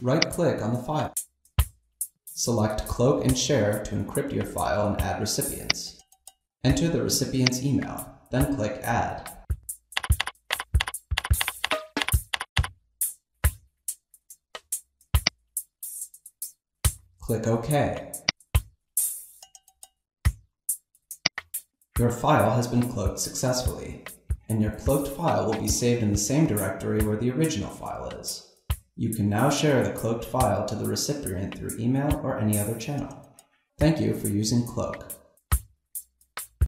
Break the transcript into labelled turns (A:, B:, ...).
A: right-click on the file. Select Cloak and Share to encrypt your file and add recipients. Enter the recipient's email, then click Add. Click OK. Your file has been cloaked successfully, and your cloaked file will be saved in the same directory where the original file is. You can now share the cloaked file to the recipient through email or any other channel. Thank you for using Cloak.